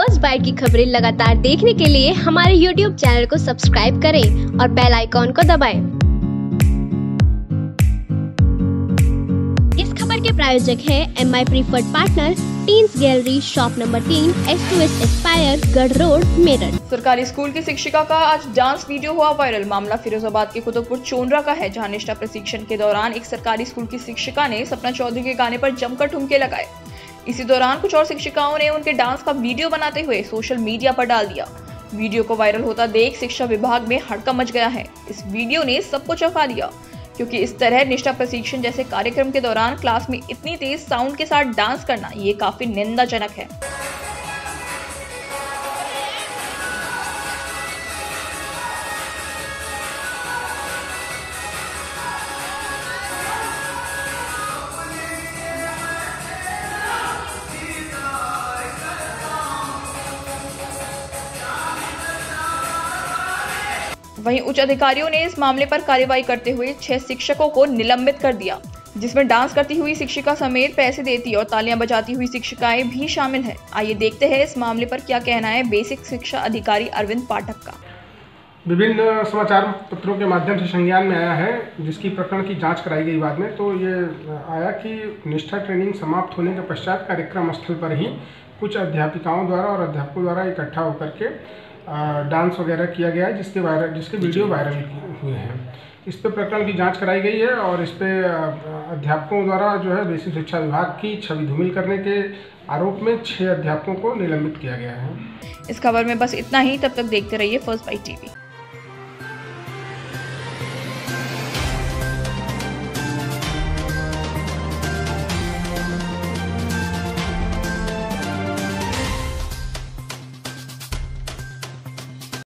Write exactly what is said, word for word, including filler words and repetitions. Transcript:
First bite की खबरें लगातार देखने के लिए हमारे यूट्यूब चैनल को सब्सक्राइब करें और बेल आइकॉन को दबाएं। इस खबर के प्रायोजक है M I preferred partner, teens gallery, shop number तीन, S to S aspire, Garh road, Meerut. सरकारी स्कूल की शिक्षिका का आज डांस वीडियो हुआ वायरल। मामला फिरोजाबाद के कुतुबपुर चोनरा का है, जहां निष्ठा प्रशिक्षण के दौरान एक सरकारी स्कूल की शिक्षिका ने सपना चौधरी के गाने पर जमकर ठुमके लगाए। इसी दौरान कुछ और शिक्षिकाओं ने उनके डांस का वीडियो बनाते हुए सोशल मीडिया पर डाल दिया। वीडियो को वायरल होता देख शिक्षा विभाग में हड़कंप मच गया है। इस वीडियो ने सबको चौंका दिया, क्योंकि इस तरह निष्ठा प्रशिक्षण जैसे कार्यक्रम के दौरान क्लास में इतनी तेज साउंड के साथ डांस करना ये काफी निंदाजनक है। वहीं उच्च अधिकारियों ने इस मामले पर कार्रवाई करते हुए छह शिक्षकों को निलंबित कर दिया, जिसमें डांस करती हुई शिक्षिका समेत पैसे देती और तालियां बजाती हुई शिक्षिकाएं भी शामिल हैं। आइए देखते हैं इस मामले पर क्या कहना है बेसिक शिक्षा अधिकारी अरविंद पाठक का। विभिन्न समाचार पत्रों के माध्यम से संज्ञान में आया है, जिसकी प्रकरण की जांच कराई गई। बाद में तो ये आया कि निष्ठा ट्रेनिंग समाप्त होने के पश्चात कार्यक्रम स्थल पर ही कुछ अध्यापिकाओं द्वारा और अध्यापकों द्वारा इकट्ठा होकर के डांस वगैरह किया गया है, जिसके वायरल जिसके वीडियो वायरल हुए हैं। इस पे प्रकरण की जांच कराई गई है और इस पे अध्यापकों द्वारा जो है बेसिक शिक्षा विभाग की छवि धूमिल करने के आरोप में छह अध्यापकों को निलंबित किया गया है। इस खबर में बस इतना ही। तब तक देखते रहिए फर्स्ट बाइट टीवी।